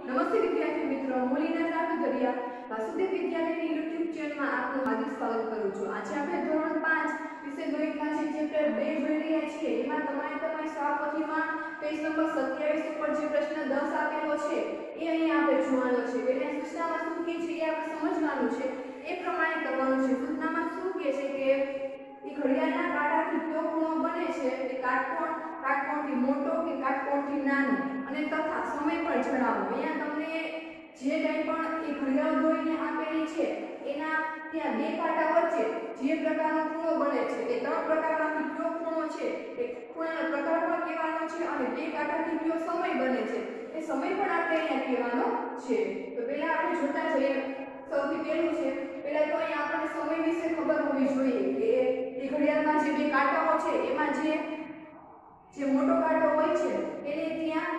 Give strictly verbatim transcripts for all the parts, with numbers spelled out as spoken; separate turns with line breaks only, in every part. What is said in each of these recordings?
નમસ્તે વિદ્યાર્થી મિત્રો, હું લીના સાગરિયા વાસુદેવ વિદ્યાલયની યુટ્યુબ ચેનલમાં આપનું હાર્દિક સ્વાગત કરું છું। આજે આપણે ધોરણ પાંચ વિષય ગણિતના જે ચેપ્ટર બે જોઈ રહ્યા છીએ, એમાં તમારે તમારી સ્વાપોથીમાં પેજ નંબર સત્યાવીસ ઉપર જે પ્રશ્ન દસ આપેલો છે એ અહીં આપણે જોવાનો છે। એટલે સૂચનામાં શું કહે છે એ આપણે સમજવાનું છે, એ પ્રમાણે કરવાનું છે। સૂચનામાં શું કહે છે કે એ ઘડિયાળના કાંટાથી કયો ખૂણો બને છે, એ કાટકોણ કાટકોણથી મોટો કે કાટકોણથી નાનો, અને તથા સમય પણ જણાવો। અહીંયા તમને જે કંઈ પણ એ ઘડિયાળ દોરીને આપેલી છે એના ત્યાં બે કાંટા વચ્ચે જે પ્રકારનો ખૂણો બને છે, એ ત્રણ પ્રકારમાંથી કયો ખૂણો છે એ ખૂણાનો પ્રકાર પણ કહેવાનો છે, અને બે કાંટાથી કયો સમય બને છે એ સમય પણ આપણે અહીંયા કહેવાનો છે। તો પહેલા આપણે જોતા જઈએ। સૌથી પહેલું છે, પહેલા તો અહીંયા આપણને સમય વિશે ખબર હોવી જોઈએ કે એ ઘડિયાળમાં જે બે કાંટાઓ છે એમાં જે જે મોટો કાંટો હોય છે એને ત્યાં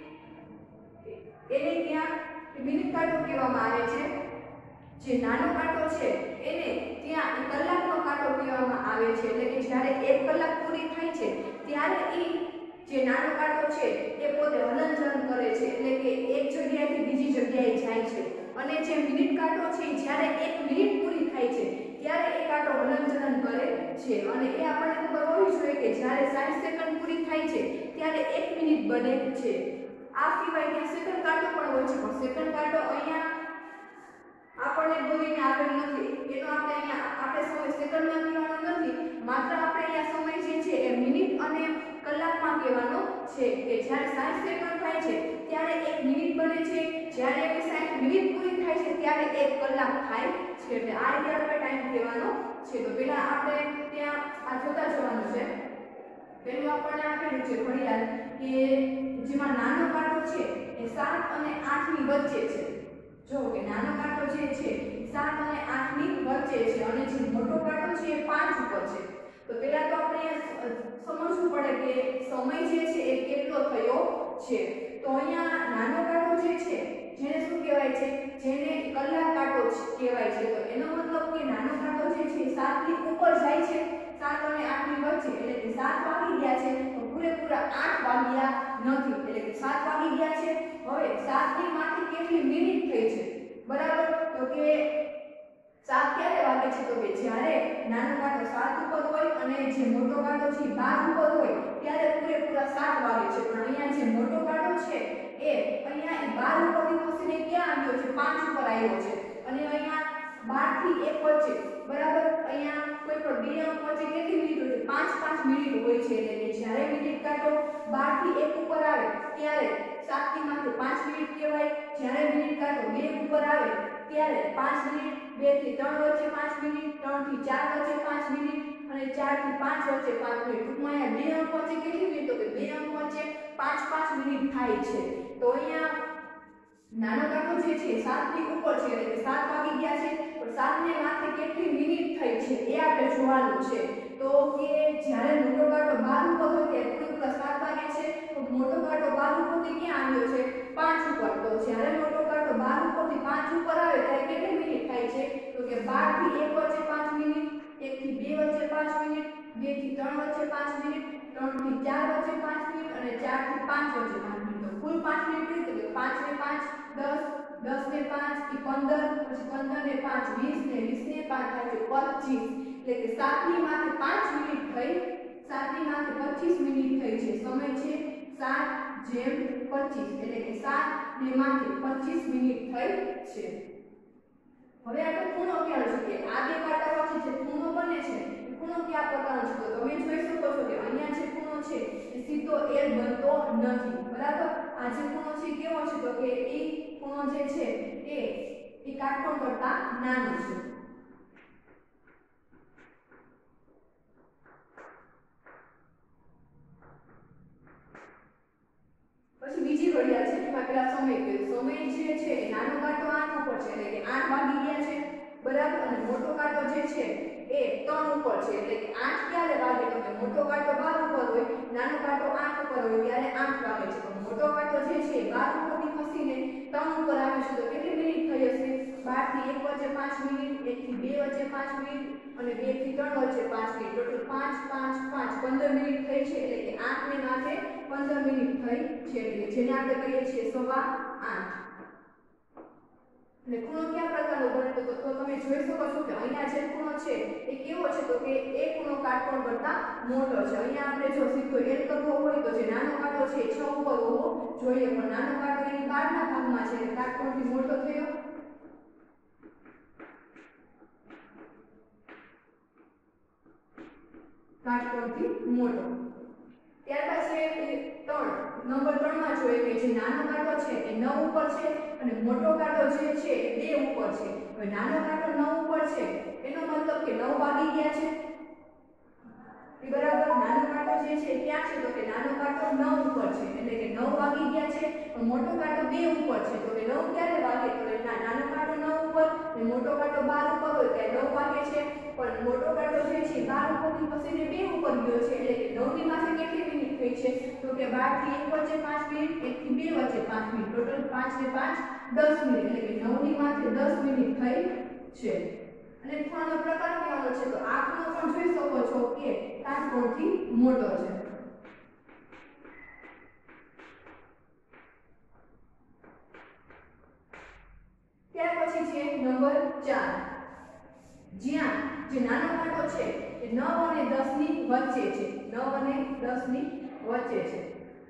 એને ત્યાં મિનિટ કાંટો કહેવામાં આવે છે, જે નાનો કાંટો છે એને ત્યાં કલાકનો કાંટો કહેવામાં આવે છે। એટલે કે જ્યારે એક કલાક પૂરી થાય છે ત્યારે એ જે નાનો કાંટો છે એ પોતે હલનચલન કરે છે, એટલે કે એક જગ્યાએથી બીજી જગ્યાએ જાય છે, અને જે મિનિટ કાંટો છે જ્યારે એક મિનિટ પૂરી થાય છે ત્યારે એ કાંટો હલનચલન કરે છે, અને એ આપણને ખબર હોવી જોઈએ કે જ્યારે સાઠ સેકન્ડ પૂરી થાય છે ત્યારે એક મિનિટ બને છે। આ સિવાય ત્યાં સેકન્ડ કાંટો પણ હોય છે, પણ સેકન્ડ કાંટો અહીંયા આપણને દોરીને આપેલ નથી, એનો આપણે અહીંયા આપણે સમય સેકન્ડમાં કહેવાનો નથી, માત્ર આપણે અહીંયા સમય જે છે એ મિનિટ અને કલાકમાં કહેવાનો છે કે જ્યારે સાઠ સેકન્ડ થાય છે ત્યારે એક મિનિટ બને છે, જ્યારે એ સાઠ મિનિટ પૂરી થાય છે ત્યારે એક કલાક થાય છે। એટલે આ રીતે આપણે ટાઈમ કહેવાનો છે। તો પહેલા આપણે ત્યાં આ જોતા જવાનું છે। પહેલું આપણને આપેલું છે ઘડિયાળ કે જેમાં નાનો કાંટો છે એ સાત અને આઠ ની વચ્ચે છે। જો કે નાનો કાંટો જે છે સાત અને આઠ ની વચ્ચે છે, અને જે મોટો કાંટો છે એ પાંચ ઉપર છે। તો પહેલા તો આપણે સમજવું પડે કે સમય જે છે એ કેટલો થયો છે। તો અહીંયા નાનો કાંટો જે છે જેને શું કહેવાય છે, જેને કલાક કાંટો કહેવાય છે। તો એનો મતલબ કે નાનો કાંટો જે છે સાત ની ઉપર જાય છે, સાત અને આઠ ની વચ્ચે, એટલે કે સાત વાગી ગયા છે તો પૂરેપૂરા આઠ વાગ્યા નથી, એટલે કે સાત વાગી ગયા છે। હવે સાત ની માંથી કેટલી મિનિટ થઈ છે, બરાબર? તો કે સાત ક્યારે વાગે છે, તો કે જ્યારે નાનો કાંટો સાત ઉપર હોય અને જે મોટો કાંટો છે બાર ઉપર હોય ત્યારે પૂરેપૂરા સાત વાગે છે। પણ અહીંયા જે મોટો કાંટો છે એ અહીંયા બાર ઉપરથી ખસીને ક્યાં આવ્યો છે, પાંચ ઉપર આવ્યો છે, અને અહીંયા બાર થી એક વચ્ચે, બરાબર, અહીંયા કોઈ પણ બે અંક વચ્ચે કેટલી મિનિટ હોય છે, પાંચ પાંચ મિનિટ હોય છે। એટલે કે જ્યારે મિનિટ કાંટો બાર થી એક ઉપર આવે ત્યારે સાત થી માંથી પાંચ મિનિટ કહેવાય, જ્યારે મિનિટ કાંટો બે ઉપર આવે ત્યારે પાંચ મિનિટ, બે થી ત્રણ વચ્ચે પાંચ મિનિટ, ત્રણ થી ચાર વચ્ચે પાંચ મિનિટ, અને ચાર થી પાંચ વચ્ચે પાંચ મિનિટ। ટૂંકમાં અહીંયા બે અંક વચ્ચે કેટલી મિનિટ, તો કે બે અંક વચ્ચે પાંચ પાંચ મિનિટ થાય છે। તો અહીંયા નાનો કાંટો જે છે સાત ની ઉપર છે, એટલે કે સાત વાગી ગયા છે, પણ સાત ને માથે કેટલી મિનિટ થઈ છે એ આપણે જોવાનું છે। તો કે જ્યારે મોટો કાંટો બાર ઉપર હોય ત્યારે પૂરેપૂરા સાત વાગે છે, તો મોટો કાંટો બાર ઉપરથી ક્યાં આવ્યો છે, પાંચ ઉપર। તો જ્યારે મોટો કાંટો બાર ઉપરથી પાંચ ઉપર આવે ત્યારે કેટલી મિનિટ થાય છે, તો કે બાર થી એક વચ્ચે પાંચ મિનિટ, એક થી બે વચ્ચે પાંચ મિનિટ, બે થી ત્રણ વચ્ચે પાંચ મિનિટ, ત્રણ થી ચાર વચ્ચે પાંચ મિનિટ, અને ચાર થી પાંચ વચ્ચે પાંચ મિનિટ। તો કુલ પાંચ મિનિટ થઈ, તો કે પાંચ ને પાંચ દસ, દસ ને પાંચ થી પંદર, પછી પંદર ને પાંચ વીસ, ને વીસ ને પાંચ થાય છે પચીસ। એટલે કે સાત ની માંથી પાંચ મિનિટ થઈ, સાત ની માંથી પચીસ મિનિટ થઈ છે। સમય છે સાત જેમ પચીસ, એટલે કે સાત ને માંથી પચીસ મિનિટ થઈ છે। હવે આપણે ખૂણો ક્યાં છે, કે આ બે કાંટા વચ્ચે જે ખૂણો બને છે એ ખૂણો કયા પ્રકારનો છે, તો તમે જોઈ શકો છો કે અહીંયા જે ખૂણો છે એ સીધો એલ બનતો નથી, બરાબર? આ જે ખૂણો છે કેવો છે, તો કે એ ખૂણો જે છે એ એ કાટકોણ કરતા નાનો છે। પછી બીજી ઘડિયાળ છે, એમાં પેલા સમય કીધું, સમય જે છે એ નાનો કાંટો આઠ ઉપર છે, એટલે કે આઠ વાગી ગયા છે, બરાબર, અને મોટો કાંટો જે છે એ ત્રણ ઉપર છે, એટલે કે આઠ ક્યારે વાગે, તો કે મોટો કાંટો બાર ઉપર હોય, નાનો કાંટો આઠ ઉપર હોય ત્યારે આઠ વાગે છે। તો મોટો કાંટો જે છે બાર ઉપરથી ખસીને ત્રણ ઉપર આવે છે, તો કેટલી મિનિટ થઈ હશે, બાર થી એક વચ્ચે પાંચ મિનિટ, એક એક થી બે વચ્ચે પાંચ મિનિટ અને બે થી ત્રણ વચ્ચે પાંચ મિનિટ, ટોટલ પાંચ પાંચ પાંચ પંદર મિનિટ થઈ છે, એટલે કે આઠ ને માથે પંદર મિનિટ થઈ છે, એટલે જેને આપણે કહીએ છીએ સવા આઠ. એટલે ખૂણો કયા પ્રકારનો બને તો તો તમે જોઈ શકો છો કે અહીંયા જે ખૂણો છે એ કેવો છે તો કે એ ખૂણો કાટકોણ કરતા મોટો છે. અહીંયા આપણે જો સીધો એલ કરવો હોય તો જે નાનો કાંટો છે એ છ ઉપર હોવો જોઈએ, પણ નાનો કાંટો એની બહારના ભાગમાં છે એટલે કાટકોણથી મોટો થયો. કાટકોણથી મોટો. ત્યારબાદ છે ત્રણ નંબર ત્રણ માં જોઈએ કે જે નાનો કાંટો છે એ નવ ઉપર છે અને મોટો કાંટો જે છે એ બે ઉપર છે. હવે નાનો કાંટો નવ ઉપર છે એનો મતલબ કે નવ વાગી ગયા છે એ બરાબર. નાનો કાંટો જે છે ક્યાં છે તો કે નાનો કાંટો નવ ઉપર છે, એટલે કે નવ વાગી ગયા છે. મોટો કાંટો બે ઉપર છે તો કે નવ ક્યારે વાગે તો કે નાનો કાંટો નવ ઉપર અને મોટો કાંટો બાર ઉપર હોય ત્યારે નવ વાગે છે, પણ મોટો કાંટો જે છે બાર ઉપરથી ખસીને બે ઉપર ગયો છે, એટલે કે નવ ની માથે કેટલી મિનિટ થઈ છે તો કે બાર થી એક વચ્ચે પાંચ મિનિટ, એક થી બે વચ્ચે પાંચ મિનિટ, ટોટલ પાંચ ને પાંચ દસ મિનિટ, એટલે કે નવ ની માથે દસ મિનિટ થઈ છે. અને ખૂણાનો પ્રકાર કહેવાનો છે તો આ ખૂણો પણ જોઈ શકો છો કે કાટકોણથી મોટો છે. ત્યાર પછી છે નંબર ચાર, જ્યાં જે નાનો કાંટો છે એ નવ અને દસ ની વચ્ચે છે, નવ અને દસ ની વચ્ચે છે.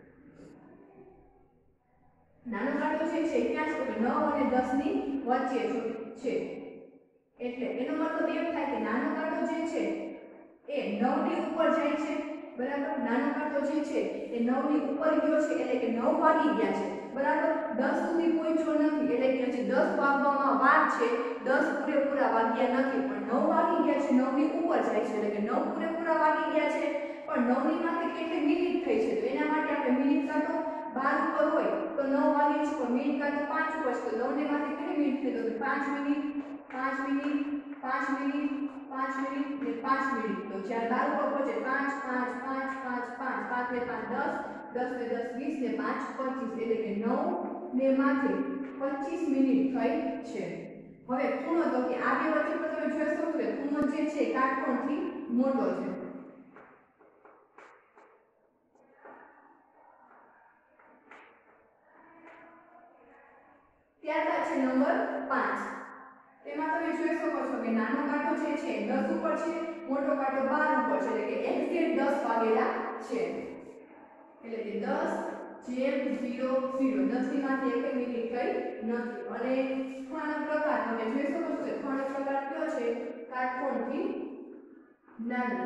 નાનો કાંટો જે છે ક્યાં છે તો નવ અને દસ ની વચ્ચે છે, એટલે એનો મતલબ એમ થાય કે નાનો કાંટો જે છે એ નવ ની ઉપર જાય છે, બરાબર. નાનો કાંટો જે છે એ નવ ની ઉપર ગયો છે, એટલે કે નવ વાગી ગયા છે, બરાબર. દસ સુધી પહોંચ્યો નથી, એટલે કે હજી દસ વાગવામાં વાર છે, દસ પૂરેપૂરા વાગ્યા નથી, પણ નવ વાગી ગયા છે, નવ ની ઉપર જાય છે, એટલે કે નવ પૂરેપૂરા વાગી ગયા છે, પણ નવ ની માથે કેટલી મિનિટ થઈ છે તો એના માટે આપણે મિનિટ કાંટો બાર ઉપર હોય તો નવ વાગે છે, પણ મિનિટ કાંટો પાંચ ઉપર છે તો નવ ની માથે કેટલી મિનિટ થઈ તો પાંચ મિનિટ, પાંચ મિનિટ, પાંચ મિનિટ, પાંચ મિનિટ ને પાંચ મિનિટ. તો જ્યારે બાર ઉપર પહોંચે પાંચ પાંચ પાંચ પાંચ પાંચ પાંચ ને પાંચ દસ, દસ ને દસ વીસ ને પાંચ પચીસ, એટલે કે નવ ને માથે પચીસ મિનિટ થઈ છે. હવે ખૂણો તો કે આ બે વચ્ચે તો તમે જોઈ શકો છો ખૂણો જે છે કાટકોણથી મોટો છે. ત્યારબાદ છે નંબર પાંચ, તેમાં તમે જોઈ શકો છો કે નાનો કાંટો જે છે દસ ઉપર છે, મોટો કાંટો બાર ઉપર છે, એટલે કે એક્ઝેક્ટ દસ વાગેલા છે, એટલે કે દસ જેમ ઝીરો ઝીરો, દસ ની માથે એક મિનિટ થઈ નથી. અને ખૂણાનો પ્રકાર તમે જોઈ શકો છો કે ખૂણાનો પ્રકાર કયો છે કાટકોણથી નાનો.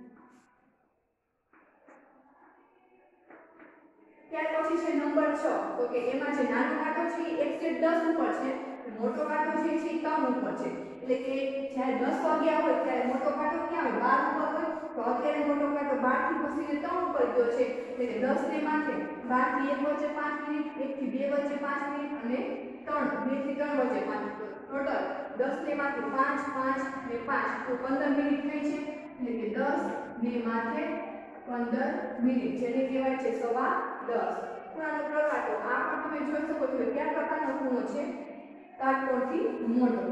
ત્યાર પછી છે નંબર છ, તો કે એમાં જે નાનો કાંટો છે એ એક્ઝેક્ટ દસ ઉપર છે, મોટો કાંટો જે છે એ ત્રણ ઉપર છે, એટલે કે જ્યારે દસ વાગ્યા હોય ત્યારે મોટો કાંટો ક્યાં હોય બાર ઉપર હોય, તો અત્યારે મોટો કાંટો બાર થી ખસીને ત્રણ ઉપર ગયો છે, એટલે કે દસ ને માથે બાર થી એક વચ્ચે પાંચ મિનિટ, એક થી બે વચ્ચે પાંચ મિનિટ અને ત્રણ બે થી ત્રણ વચ્ચે પાંચ મિનિટ, ટોટલ દસ ને માથે પાંચ પાંચ ને પાંચ તો પંદર મિનિટ થઈ છે, એટલે કે દસ ને માથે પંદર મિનિટ, જેને કહેવાય છે સવા દસ. ખૂણાનો પ્રકાર તો આ પણ તમે જોઈ શકો છો કયા પ્રકારનો ખૂણો છે કાટકોણથી મોટો.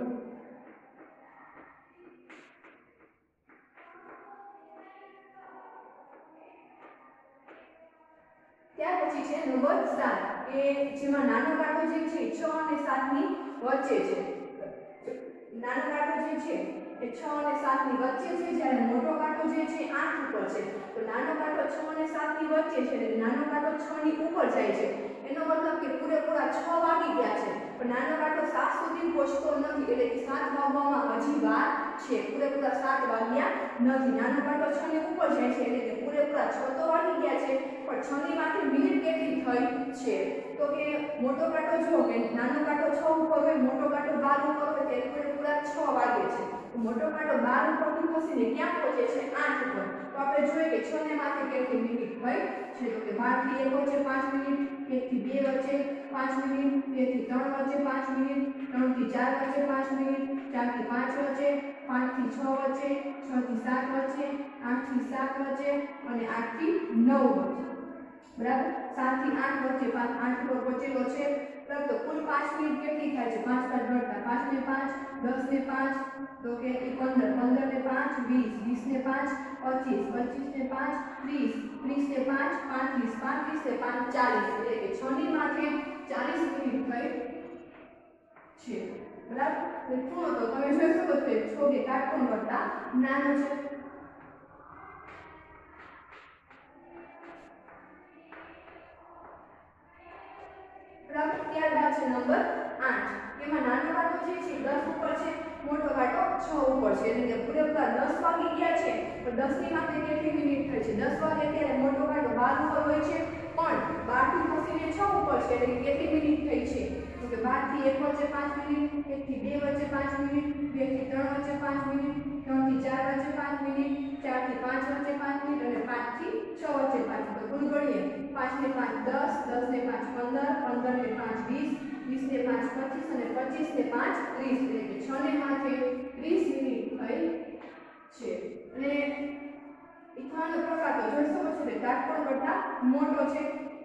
ત્યાર પછી છે નંબર સાત, કે જેમાં નાનો કાંટો જે છે છ અને સાત ની વચ્ચે છે. નાનો કાંટો જે છે એ છ અને સાત ની વચ્ચે છે, જ્યારે મોટો કાંટો જે છે આઠ ઉપર છે, તો નાનો કાંટો છ અને સાત ની વચ્ચે છે એટલે નાનો કાંટો છ ની ઉપર જાય છે, એનો મતલબ કે પૂરેપૂરા છ વાગી ગયા છે, પણ નાનો કાંટો સાત સુધી પહોંચતો નથી, એટલે કે સાત વાગવામાં હજી વાર છે, પૂરેપૂરા સાત વાગ્યા નથી. નાનો કાંટો છ ની ઉપર જાય છે, એટલે કે પૂરેપૂરા છ તો વાગી ગયા છે, પણ છ ની માથે મિનિટ કેટલી થઈ છે તો કે મોટો કાંટો જો કે નાનો કાંટો છ ઉપર હોય, મોટો કાંટો બાર ઉપર હોય ત્યારે પૂરેપૂરા છ વાગે છે, મોટો કાંટો બાર ઉપરથી ખસીને ક્યાં પહોંચે છે આઠ ઉપર, તો આપણે જોઈએ કે છ ને માથે કેટલી મિનિટ થઈ છે તો કે બાર થી એક વચ્ચે પાંચ મિનિટ, એક થી બે વચ્ચે પાંચ મિનિટ, બે થી ત્રણ વચ્ચે પાંચ મિનિટ, ત્રણ થી ચાર વચ્ચે પાંચ મિનિટ, ચાર થી પાંચ વચ્ચે, પાંચ થી છ વચ્ચે, છ થી સાત વચ્ચે, આઠ થી સાત વચ્ચે અને આઠ થી નવ વચ્ચે, બરાબર. સાત થી આઠ વચ્ચે પાંચ આઠ ઉપર પહોંચેલો છે, તો કુલ પાંચ મિનિટ કેટલી થાય છે પાંચ પાંચ ગણતા પાંચ ને પાંચ દસ ને પાંચ તો કે પંદર, પંદર ને પાંચ વીસ, વીસ ને પાંચ પચીસ, પચીસ ને પાંચ ત્રીસ, ત્રીસ ને પાંચ પાંત્રીસ, પાંત્રીસ ને પાંચ ચાલીસ, એટલે કે છ ની માથે ચાલીસ મિનિટ થઈ છે બરાબર। ખૂણો તો તમે જોઈ શકો છો છો કે કાટકોણ કરતા નાનો છે। બરાબર। ત્યારબાદ છે નંબર આઠ, એમાં નાનો કાંટો જે છે દસ ઉપર છે, મોટો કાંટો છ ઉપર છે, એટલે કે પૂરેપૂરા દસ વાગી ગયા છે તો દસ ની માથે કેટલી મિનિટ થઈ છે? દસ વાગે ત્યારે મોટો કાંટો બાર ઉપર હોય છે, પણ બાર થી ખસીને છ ઉપર છે, એટલે કે કેટલી મિનિટ થઈ છે? તો કે બાર થી એક વચ્ચે પાંચ મિનિટ, એક થી બે વચ્ચે પાંચ મિનિટ, બે થી ત્રણ વચ્ચે પાંચ મિનિટ, ત્રણ થી ચાર વચ્ચે પાંચ મિનિટ, ચાર થી પાંચ વચ્ચે પાંચ મિનિટ અને પાંચ થી છ વચ્ચે પાંચ મિનિટ। તો કુલ ગણીએ પાંચ ને પાંચ દસ, દસ ને પાંચ પંદર, પંદર ને પાંચ વીસ, વીસ ને પાંચ પચીસ અને પચીસ ને પાંચ ત્રીસ, એટલે કે છ ને માથે ત્રીસ મિનિટ થઈ છે। અને એ ખાવાનો પ્રકાર તો જોઈ શકો છો કે કાટકોણ કરતા મોટો છે।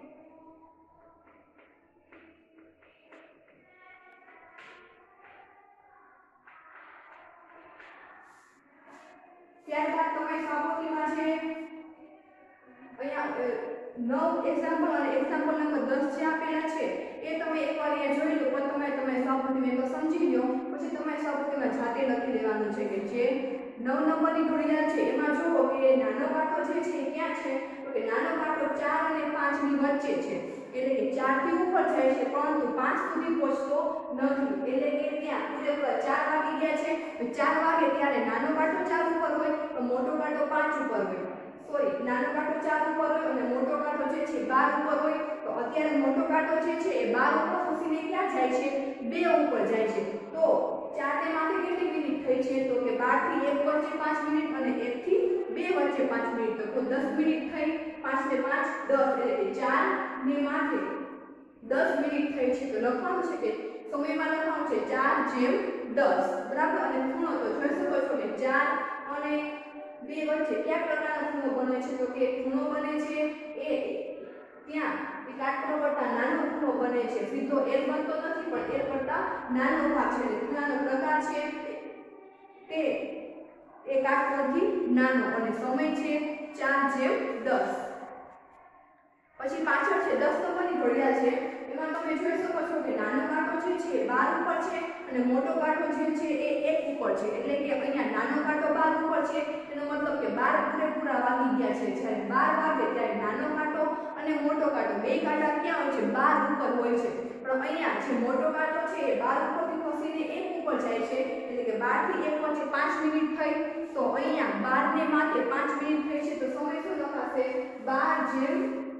ત્યારબાદ તમારી સામગ્રીમાં છે અહીંયા નવ એક્ઝામ્પલ અને એક્ઝામ્પલ નંબર દસ જે આપેલા છે એ તમે એકવાર અહીંયા જોઈ લો, પણ તમે તમારી સામગ્રીને તો સમજી લો, પછી તમારી સામગ્રીમાં જાતે લખી દેવાનું છે કે જે નવ નંબરની ઘડિયાળ છે એમાં જુઓ કે નાનો કાંટો જે છે એ ક્યાં છે? તો કે નાનો કાંટો ચાર અને પાંચ ની વચ્ચે છે, એટલે કે ચાર થી ઉપર જાય છે પરંતુ પાંચ સુધી પહોંચતો નથી, એટલે કે ત્યાં પૂરેપૂરા ચાર વાગી ગયા છે, ચાર વાગે ત્યારે નાનો કાંટો ચાર ઉપર હોય તો મોટો કાંટો પાંચ ઉપર હોય, સોરી નાનો કાંટો ચાર ઉપર હોય અને મોટો કાંટો જે છે બાર ઉપર હોય, તો અત્યારે મોટો કાંટો જે છે એ બાર ઉપર ખસીને ક્યાં જાય છે? બે ઉપર જાય છે। તો ચાર ને માથે કેટલી મિનિટ થઈ છે? તો કે બાર થી એક વચ્ચે પાંચ મિનિટ અને એક થી બે વચ્ચે પાંચ મિનિટ, તો કુલ દસ મિનિટ થઈ। પાંચ ને પાંચ દસ, એટલે કે ચાર ને માથે દસ મિનિટ થઈ છે, તો લખવાનું છે કે સમયમાં લખવાનું છે ચાર જેમ દસ બરાબર। અને ખૂણો તો જોઈ શકો છો કે ચાર અને બે વચ્ચે કયા પ્રકારનો ખૂણો બને છે? તો કે ખૂણો બને છે એ ત્યાં એ કાટકોણ કરતા નાનો ખૂણો બને છે, સીધો એલ બનતો નથી પણ એલ કરતા નાનો ભાગ છે, એટલે ખૂણાનો પ્રકાર છે તે એ કાટકોણથી નાનો અને સમય છે ચાર જેમ દસ। પછી પાછળ છે દસ નંબરની ઘડિયાળ છે, એમાં તમે જોઈ શકો છો કે નાનો કાંટો જે છે બાર ઉપર છે અને મોટો કાંટો જે છે એ એક ઉપર છે, એટલે કે અહીંયા નાનો કાંટો બાર ઉપર છે, એનો મતલબ કે બાર પૂરેપૂરા વાગી ગયા છે। જ્યારે બાર વાગે ત્યારે નાનો કાંટો અને મોટો કાંટો બે કાંટા ક્યાં હોય છે? બાર ઉપર હોય છે, પણ અહીંયા જે મોટો કાંટો છે એ બાર ઉપરથી ખસીને એક ઉપર જાય છે, એટલે કે બાર થી એક વચ્ચે પાંચ મિનિટ થઈ, તો અહીંયા બાર ને માથે પાંચ મિનિટ થઈ છે, તો સમય શું લખાશે? બાર જેમ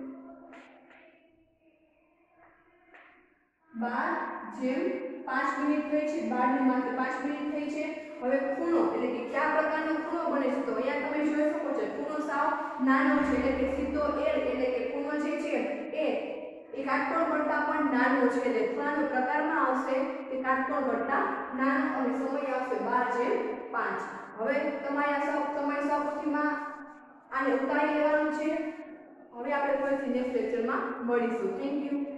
બાર જેમ પાંચ મિનિટ થઈ છે, બાર ની માથે પાંચ મિનિટ થઈ છે। હવે ખૂણો એટલે કે કયા પ્રકારનો ખૂણો બને છે? તો અહીંયા તમે જોઈ શકો છો ખૂણો સાવ નાનો છે, એટલે કે સીધો એલ, એટલે કે ખૂણો જે છે એ એ કાટકોણ કરતા પણ નાનો છે, એટલે ખૂણાનો પ્રકારમાં આવશે કે કાટકોણ કરતા નાનો અને સમય આવશે બાર જેમ પાંચ। હવે તમારા સૌ તમારી સામગ્રીમાં આને ઉતારી લેવાનું છે। હવે આપણે ફરીથી નેક્સ્ટ લેક્ચરમાં મળીશું। Thank you.